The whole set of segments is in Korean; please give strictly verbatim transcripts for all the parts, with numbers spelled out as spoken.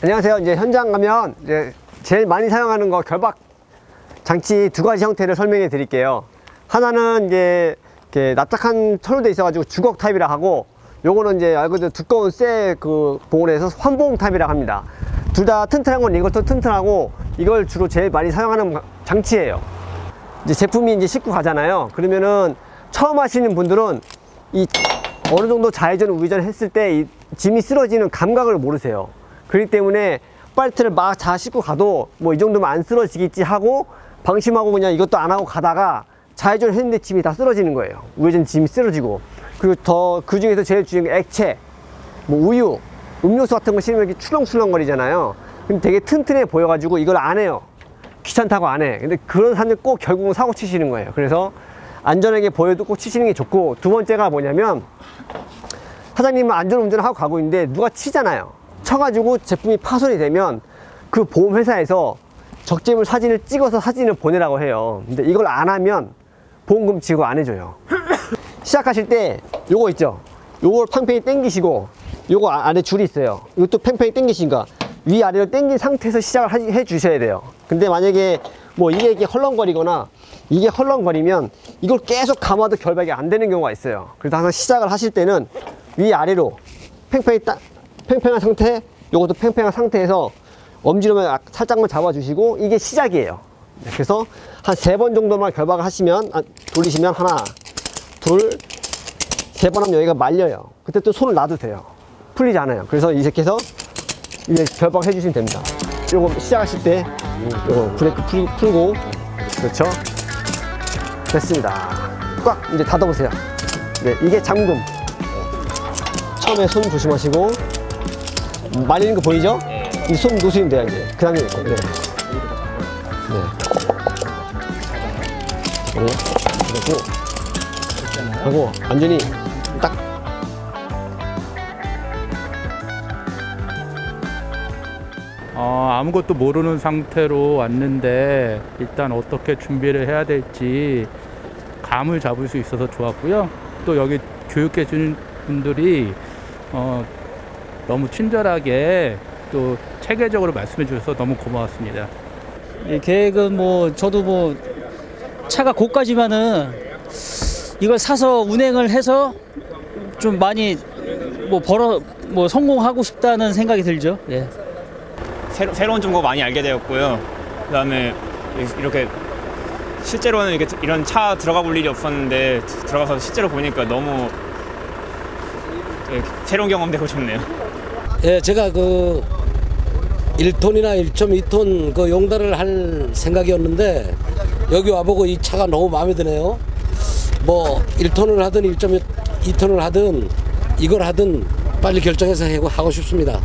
안녕하세요. 이제 현장 가면 이제 제일 많이 사용하는 거 결박 장치 두 가지 형태를 설명해 드릴게요. 하나는 이제 이렇게 납작한 철로 돼 있어가지고 주걱 타입이라 하고, 요거는 이제 말 그대로 두꺼운 쇠 그 봉으로 환봉 타입이라고 합니다. 둘 다 튼튼한 건 이것도 튼튼하고, 이걸 주로 제일 많이 사용하는 장치예요. 이제 제품이 이제 싣고 가잖아요. 그러면은 처음 하시는 분들은 이 어느 정도 좌회전 우회전 했을 때 이 짐이 쓰러지는 감각을 모르세요. 그렇기 때문에 팔레트를 막 다 싣고 가도 뭐 이 정도면 안 쓰러지겠지 하고 방심하고 그냥 이것도 안 하고 가다가 좌회전 했는데 짐이 다 쓰러지는 거예요. 우회전 짐이 쓰러지고. 그리고 더 그 중에서 제일 중요한 게 액체, 뭐 우유, 음료수 같은 거 실으면 이렇게 출렁출렁 거리잖아요. 근데 되게 튼튼해 보여가지고 이걸 안 해요. 귀찮다고 안 해. 근데 그런 사람들 꼭 결국은 사고 치시는 거예요. 그래서 안전하게 보여도 꼭 치시는 게 좋고, 두 번째가 뭐냐면 사장님은 안전운전을 하고 가고 있는데 누가 치잖아요. 쳐가지고 제품이 파손이 되면 그 보험회사에서 적재물 사진을 찍어서 사진을 보내라고 해요. 근데 이걸 안 하면 보험금 지급 안 해줘요. 시작하실 때 요거 있죠, 요걸 팽팽히 당기시고, 요거 안에 줄이 있어요. 이것도 팽팽히 당기시니까 위아래로 당긴 상태에서 시작을 해 주셔야 돼요. 근데 만약에 뭐 이게 이렇게 헐렁거리거나 이게 헐렁거리면 이걸 계속 감아도 결박이 안 되는 경우가 있어요. 그래서 항상 시작을 하실 때는 위아래로 팽팽히 따, 팽팽한 상태, 요것도 팽팽한 상태에서 엄지로만 살짝만 잡아주시고, 이게 시작이에요. 그래서 한 세 번 정도만 결박을 하시면, 아, 돌리시면 하나, 둘, 세 번 하면 여기가 말려요. 그때 또 손을 놔도 돼요. 풀리지 않아요. 그래서 이렇게 해서 이제 결박을 해주시면 됩니다. 요거 시작하실 때 요거 브레이크 풀, 풀고, 그렇죠? 됐습니다. 꽉 이제 닫아보세요. 네, 이게 잠금. 처음에 손 조심하시고, 말리는 거 보이죠? 이 손 놓으시면 돼요. 이제 그 다음에 있고. 네. 네. 그리고 하고 완전히 딱. 어, 아무것도 모르는 상태로 왔는데 일단 어떻게 준비를 해야 될지 감을 잡을 수 있어서 좋았고요. 또 여기 교육해 주는 분들이 어, 너무 친절하게 또 체계적으로 말씀해 주셔서 너무 고마웠습니다. 예, 계획은 뭐 저도 뭐 차가 고가지만은 이걸 사서 운행을 해서 좀 많이 뭐 벌어 뭐 성공하고 싶다는 생각이 들죠. 예. 새로, 새로운 정보 많이 알게 되었고요. 그다음에 이렇게 실제로는 이렇게 이런 차 들어가 볼 일이 없었는데 들어가서 실제로 보니까 너무 새로운 경험 되고 좋네요. 예, 제가 그 일 톤이나 일 점 이 톤 그 용달을 할 생각이었는데 여기 와보고 이 차가 너무 마음에 드네요. 뭐 일 톤을 하든 일 점 이 톤을 하든 이걸 하든 빨리 결정해서 하고 싶습니다.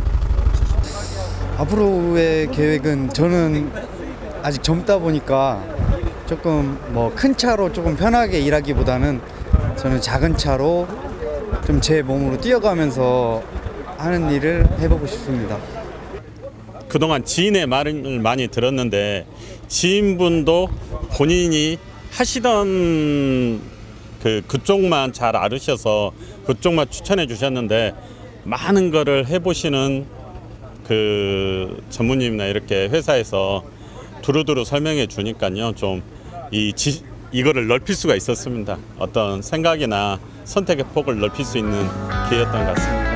앞으로의 계획은, 저는 아직 젊다 보니까 조금 뭐 큰 차로 조금 편하게 일하기보다는 저는 작은 차로 좀 제 몸으로 뛰어가면서 하는 일을 해보고 싶습니다. 그동안 지인의 말을 많이 들었는데 지인분도 본인이 하시던 그 그쪽만 잘 알으셔서 그쪽만 추천해 주셨는데, 많은 거를 해보시는 그 전무님이나 이렇게 회사에서 두루두루 설명해 주니까요, 좀 이 이거를 넓힐 수가 있었습니다. 어떤 생각이나 선택의 폭을 넓힐 수 있는 기회였던 것 같습니다.